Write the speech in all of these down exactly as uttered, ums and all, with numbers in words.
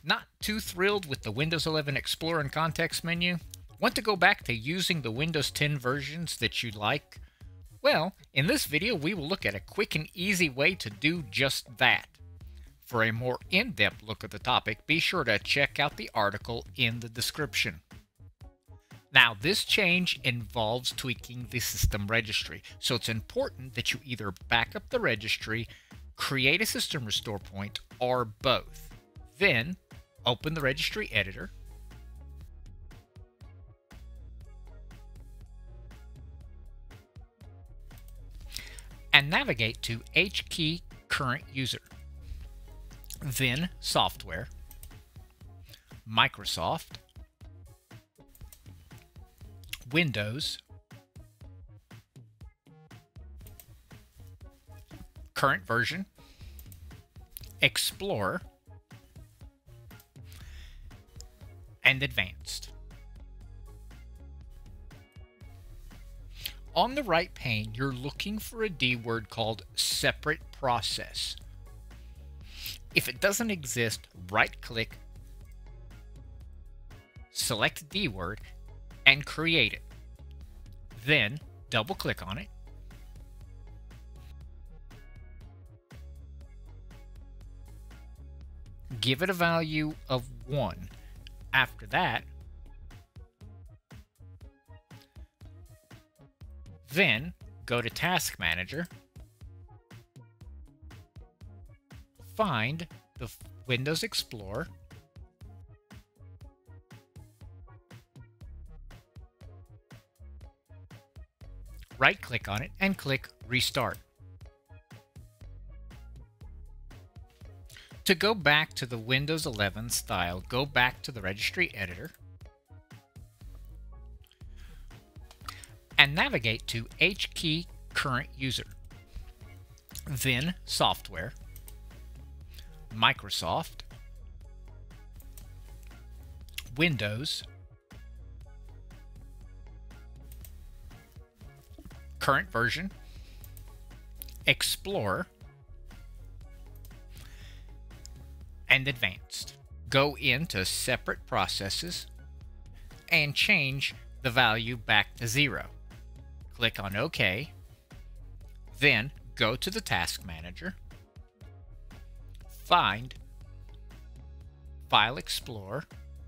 Not too thrilled with the Windows eleven Explorer and context menu? Want to go back to using the Windows ten versions that you like? Well, in this video we will look at a quick and easy way to do just that. For a more in-depth look at the topic, be sure to check out the article in the description. Now, this change involves tweaking the system registry, so it's important that you either back up the registry, create a system restore point, or both. Then, open the registry editor, and navigate to H key current user. Then Software, Microsoft, Windows, current version, Explorer, and Advanced. On the right pane, you're looking for a D word called Separate Process. If it doesn't exist, right-click, select D word, and create it. Then, double-click on it. Give it a value of one. After that, then go to Task Manager, find the Windows Explorer, right-click on it and click Restart. To go back to the Windows eleven style, go back to the registry editor and navigate to H key current user. Then Software, Microsoft, Windows, current version, Explorer, and Advanced. Go into Separate Processes and change the value back to zero. Click on OK. Then go to the Task Manager, find File Explorer,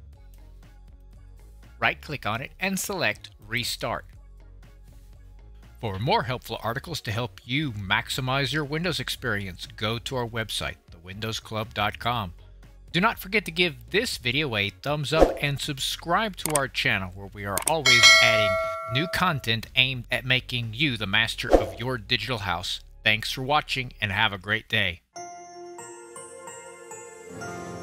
right-click on it, and select Restart. For more helpful articles to help you maximize your Windows experience, go to our website, the windows club dot com. Do not forget to give this video a thumbs up and subscribe to our channel, where we are always adding new content aimed at making you the master of your digital house. Thanks for watching and have a great day.